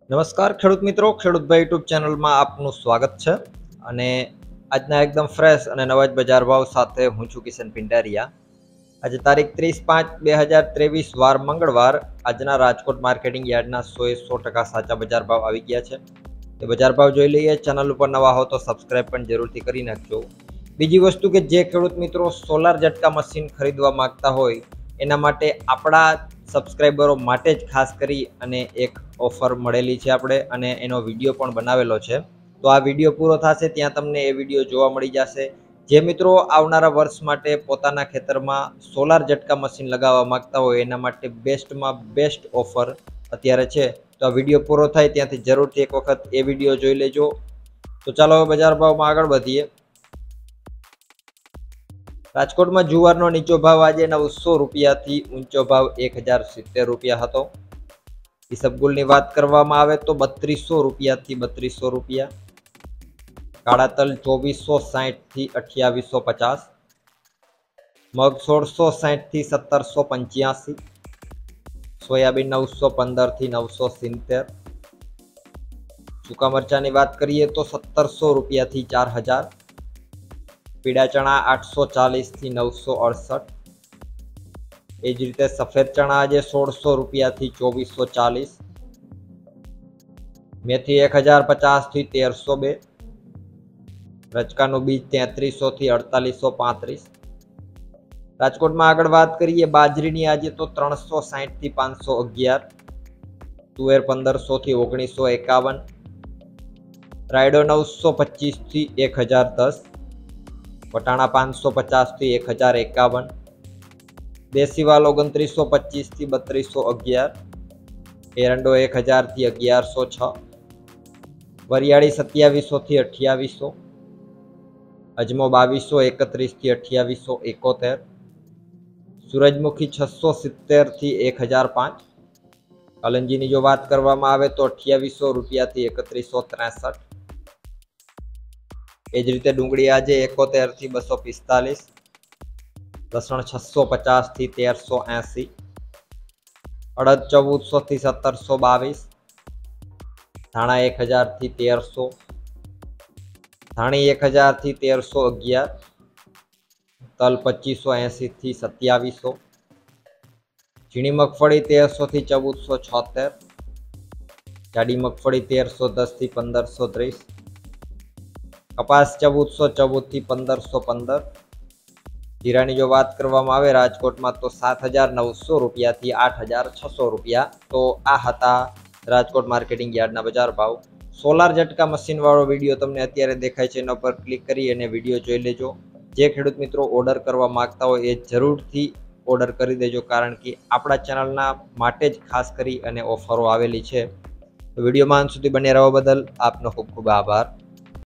નમસ્કાર ખેડૂત મિત્રો, ખેડૂતભાઈ યુટ્યુબ ચેનલમાં આપનું સ્વાગત છે. અને આજના એકદમ ફ્રેશ અને નવા જ બજાર ભાવ સાથે હું છું કિશન પિંડારિયા. આજે તારીખ 30/5/2023 વાર મંગળવાર. આજના રાજકોટ માર્કેટિંગ યાર્ડના 100% સાચા બજાર ભાવ આવી ગયા છે. એ બજાર ભાવ જોઈ લઈએ. ચેનલ ઉપર નવા હો તો સબસ્ક્રાઇબ પણ જરૂરથી કરી નાખજો. બીજી વસ્તુ કે જે ખેડૂત મિત્રો સોલાર ઝટકા મશીન ખરીદવા માંગતા હોય એના માટે આપણા સબસ્ક્રાઈબરો માટે જ ખાસ કરી અને એક ઓફર મળેલી છે આપણે, અને એનો વિડીયો પણ બનાવેલો છે. તો આ વિડીયો પૂરો થશે ત્યાં તમને એ વિડીયો જોવા મળી જશે. જે મિત્રો આવનારા વર્ષ માટે પોતાના ખેતરમાં સોલાર ઝટકા મશીન લગાવવા માંગતા હોય એના માટે બેસ્ટમાં બેસ્ટ ઓફર અત્યારે છે. તો આ વિડીયો પૂરો થાય ત્યાંથી જરૂરથી એક વખત એ વિડીયો જોઈ લેજો. તો ચાલો હવે બજાર ભાવમાં આગળ વધીએ. રાજકોટમાં જુવારનો નીચો ભાવ આજે 900 રૂપિયાથી ઊંચો ભાવ 1070 રૂપિયા હતો. ઈસબગુલની વાત કરવામાં આવે તો 3200 રૂપિયાથી 3200 રૂપિયા. કાળા તલ 2460 થી 2850. મગ 1660 થી 1785. સોયાબીન 915 થી 970. સૂકા મરચાની વાત કરીએ તો 1700 રૂપિયાથી 4000. પીળા ચણા 840 થી 968. એ જ રીતે સફેદ ચણા આજે 1600 રૂપિયાથી 2440. મેથી 1050 થી 1302. રચકાનું બીજ 3300 થી 4835. રાજકોટમાં આગળ વાત કરીએ બાજરીની આજે તો 360 થી 511. તુવેર 1500 થી 1951. રાયડો 925 થી 1010. વટાણા 550 થી 1051. દેશી વાલ 2925 થી 3211. એરંડો 1000 થી 1106. વરિયાળી 2700 થી 2800. અજમો 2231 થી 2871. સૂરજમુખી 670 થી 1005. કલંજીની જો વાત કરવામાં આવે તો 2800 રૂપિયાથી 3163. એ જ રીતે ડુંગળી આજે 71 થી 245. લસણ 650 થી 1380. અડદ 1400 થી 1722. ધાણા 1000 થી 1300. ધાણી 1000 થી 1311. તલ 2580 થી 2700. ઝીણી મગફળી 1300 થી 1476. જાડી મગફળી 1310 થી 1530. કપાસ 1414 થી 1515. જીરાની જો વાત કરવામાં આવે રાજકોટમાં તો 7900 રૂપિયાથી 8600 રૂપિયા. તો આ હતા રાજકોટ માર્કેટિંગ યાર્ડના બજાર ભાવ. સોલાર ઝટકા મશીન વાળો વિડીયો તમને અત્યારે દેખાય છે, એના પર ક્લિક કરી અને વિડીયો જોઈ લેજો. જે ખેડૂત મિત્રો ઓર્ડર કરવા માંગતા હોય એ જરૂરથી ઓર્ડર કરી દેજો, કારણ કે આપણા ચેનલના માટે જ ખાસ કરી અને ઓફરો આવેલી છે. વિડીયોમાં અંત સુધી બન્યા રહેવા બદલ આપનો ખૂબ ખૂબ આભાર.